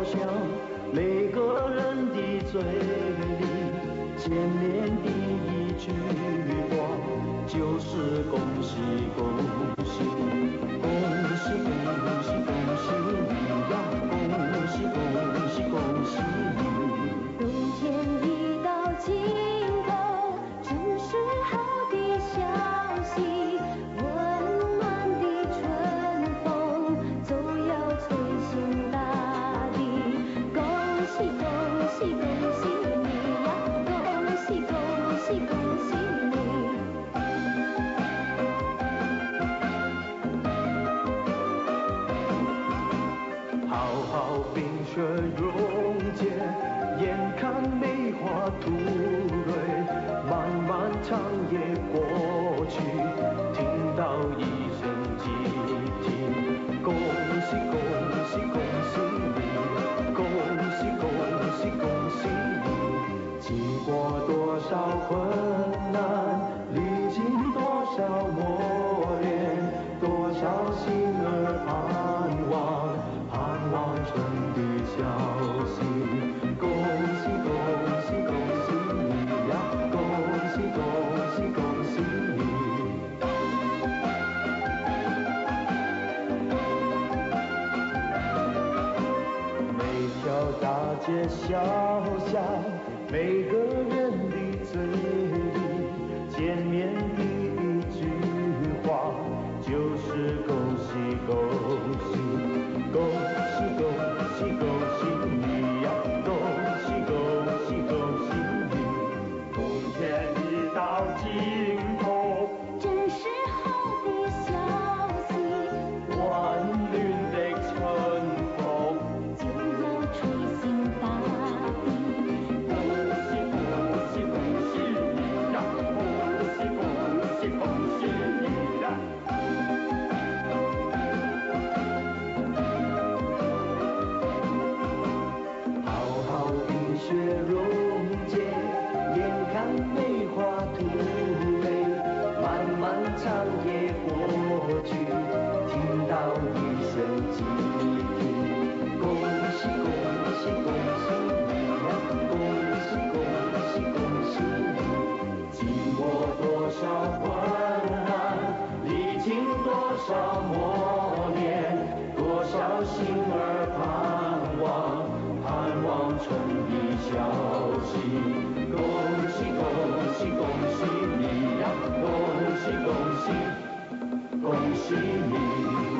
想，每个人的嘴里见面第一句话就是恭喜恭喜，恭喜恭喜恭喜你呀，恭喜恭喜恭喜你。 冬天已到尽头，真是好的消息，温暖的春风总要吹醒大地。恭喜恭喜恭喜你呀，恭喜恭喜恭喜你。 浩浩冰雪溶解，眼看梅花吐蕊，漫漫长夜过去，听到一声鸡啼，恭喜恭喜恭喜你，恭喜恭喜恭喜你。经过多少困难，历经多少磨练，多少心儿盼望，盼望春的消息。恭喜恭喜恭喜你呀，恭喜恭喜恭喜你。每条大街小巷，每个人的嘴里，见面第一句话就是恭喜恭喜，恭喜恭喜恭喜你呀，恭喜恭喜恭喜你。冬天已到尽头， 真是好的消息， 万绿的春风就要吹醒大地。 恭喜恭喜恭喜你呀，恭喜恭喜恭喜你呀。浩浩冰雪溶解，眼看梅花吐蕊，漫漫长夜过去，听到一声鸡啼，恭喜恭喜恭喜你呀，恭喜恭喜恭喜你。经过多少困难，历经多少磨练，多少心儿盼望，盼望春的消息。恭喜恭喜恭喜你呀，恭喜恭喜恭喜你。